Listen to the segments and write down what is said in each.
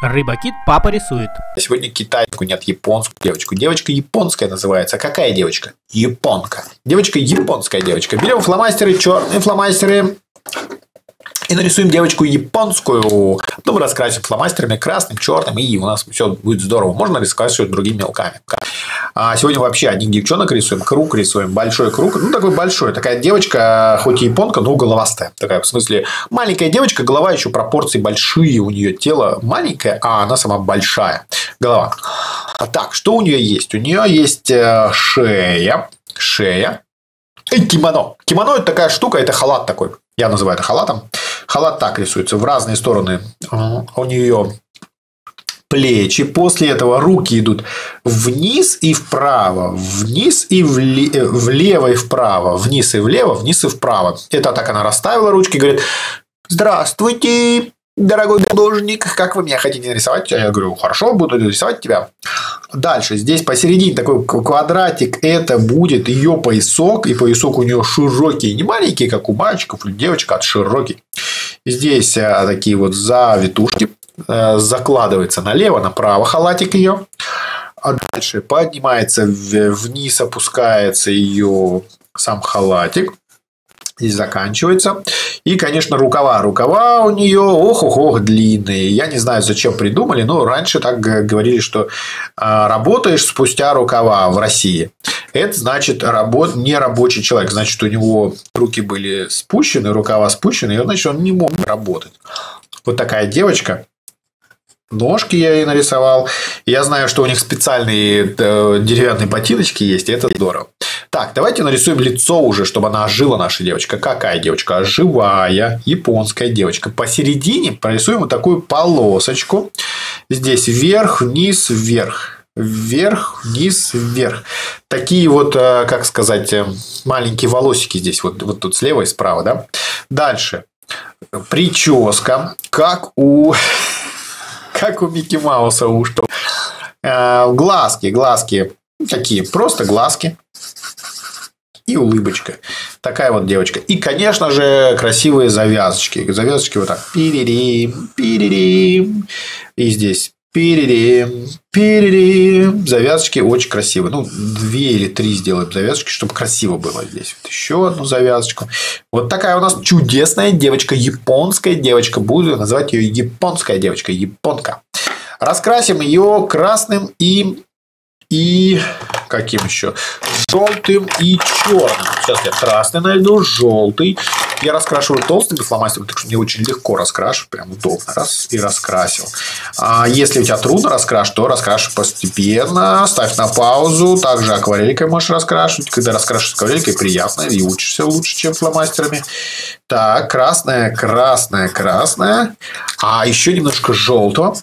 Рыбакит папа рисует. Сегодня китайскую, нет, японскую девочку. Девочка японская называется. Какая девочка? Японка. Девочка японская девочка. Берем фломастеры, черные фломастеры. И нарисуем девочку японскую. Потом раскрасим фломастерами красным, черным. И у нас все будет здорово. Можно рисовать все другими мелками. А сегодня вообще одних девчонок рисуем. Круг рисуем. Большой круг. Ну, такой большой. Такая девочка, хоть и японка, но головастая. Такая, в смысле, маленькая девочка. Голова еще пропорции большие. У нее тело маленькое, а она сама большая. Голова. Так, что у нее есть? У нее есть шея. И кимоно. Кимоно – это такая штука. Это халат такой. Я называю это халатом. Халат так рисуется в разные стороны. У нее плечи. После этого руки идут вниз и вправо. Вниз и влево и вправо. Вниз и влево, вниз и вправо. Это так она расставила ручки и говорит: здравствуйте, дорогой художник, как вы меня хотите нарисовать? Я говорю: хорошо, буду рисовать тебя. Дальше, здесь посередине такой квадратик, это будет ее поясок, и поясок у нее широкий, не маленький, как у мальчиков или девочек, а широкий. Здесь такие вот завитушки, закладывается налево, направо халатик ее. А дальше поднимается вниз, опускается ее сам халатик. Здесь заканчивается. И, конечно, рукава. Рукава у нее ох-ох-ох длинные. Я не знаю, зачем придумали, но раньше так говорили, что работаешь спустя рукава в России. Это значит не рабочий человек. Значит, у него руки были спущены, рукава спущены, и значит, он не мог работать. Вот такая девочка. Ножки я ей нарисовал. Я знаю, что у них специальные деревянные ботиночки есть, и это здорово. Так, давайте нарисуем лицо уже, чтобы она ожила, наша девочка. Какая девочка? Живая японская девочка. Посередине прорисуем вот такую полосочку. Здесь вверх, вниз, вверх. Вверх, вниз, вверх. Такие вот, как сказать, маленькие волосики здесь. Вот тут слева и справа. Да? Дальше. Прическа. Как у Микки Мауса ушко. Глазки. Такие, просто глазки. И улыбочка. Такая вот девочка. И, конечно же, красивые завязочки. Завязочки вот так. Пиририм, пиририм. И здесь пиририм, пиририм. Завязочки очень красивые. Ну, 2 или 3 сделаем завязочки, чтобы красиво было здесь. Вот еще одну завязочку. Вот такая у нас чудесная девочка. Японская девочка. Буду называть ее японская девочка. Японка. Раскрасим ее красным и каким еще? Желтым и черным. Сейчас я красный найду, желтый. Я раскрашиваю толстыми фломастерами, так что мне очень легко раскрашивать. Прям удобно. Раз и раскрасил. А если у тебя трудно раскрашивать, то раскрашивай постепенно. Ставь на паузу. Также акварелькой можешь раскрашивать. Когда раскрашиваешь акварелькой, приятно. И учишься лучше, чем фломастерами. Так, красное. А еще немножко желтого.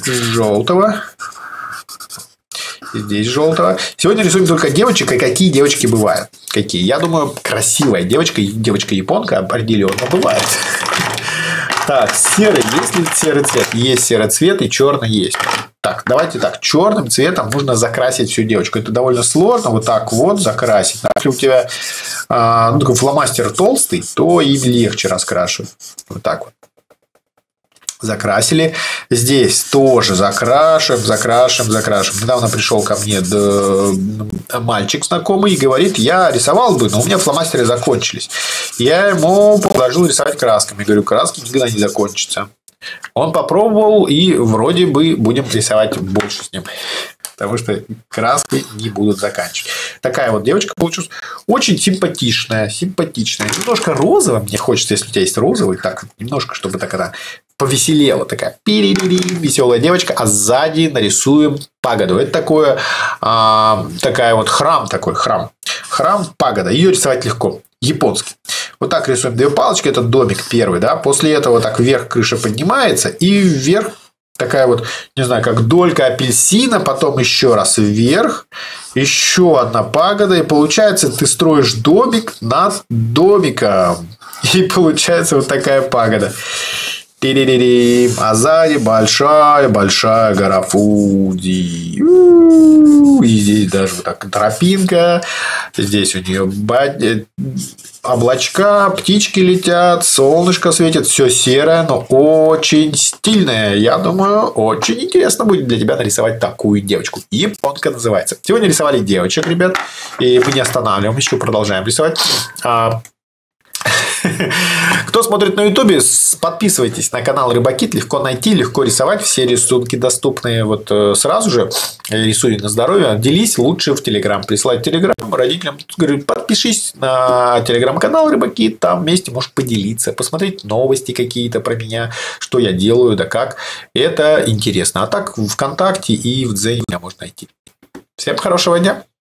Здесь желтого. Сегодня рисуем только девочек. И какие девочки бывают? Какие? Я думаю, красивая девочка. Девочка-японка определенно бывает. Так, серый. Есть ли серый цвет? Есть серый цвет и черный есть. Так, давайте так. Черным цветом нужно закрасить всю девочку. Это довольно сложно. Вот так вот закрасить. Если у тебя такой фломастер толстый, то им легче раскрашивать. Вот так вот. Закрасили. Здесь тоже закрашиваем. Недавно пришел ко мне мальчик знакомый и говорит: я рисовал бы, но у меня фломастеры закончились. Я ему предложил рисовать красками. Говорю: краски никогда не закончатся. Он попробовал, и вроде бы будем рисовать больше с ним. Потому что краски не будут заканчивать. Такая вот девочка получилась. Очень симпатичная. Немножко розовая мне хочется, если у тебя есть розовый. Так, немножко, чтобы так она повеселела. Такая веселая девочка. А сзади нарисуем пагоду. Это такая вот храм. Храм пагода. Ее рисовать легко. Японский. Вот так рисуем 2 палочки. Это домик первый. Да? После этого так вверх крыша поднимается. И вверх такая вот, не знаю, как долька апельсина, потом еще раз вверх, еще одна пагода, и получается, ты строишь домик над домиком. И получается вот такая пагода. Ти-ди-ди-ди. А сзади большая-большая гора Фудзи. И здесь даже вот так тропинка. Здесь у нее облачка, птички летят, солнышко светит. Все серое, но очень стильное. Я думаю, очень интересно будет для тебя нарисовать такую девочку. Японка называется. Сегодня рисовали девочек, ребят. И мы не останавливаем, еще продолжаем рисовать. Кто смотрит на Ютубе, подписывайтесь на канал Рыбакит. Легко найти, легко рисовать. Все рисунки доступны вот сразу же. Рисуй на здоровье. Делись лучше в Телеграм. Присылай в Телеграм родителям. Говорю, подпишись на Телеграм-канал Рыбакит. Там вместе можешь поделиться, посмотреть новости какие-то про меня, что я делаю, да как. Это интересно. А так ВКонтакте и в Дзене меня можно найти. Всем хорошего дня.